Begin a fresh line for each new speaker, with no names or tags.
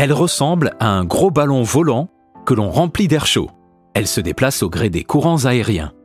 Elle ressemble à un gros ballon volant que l'on remplit d'air chaud. Elle se déplace au gré des courants aériens.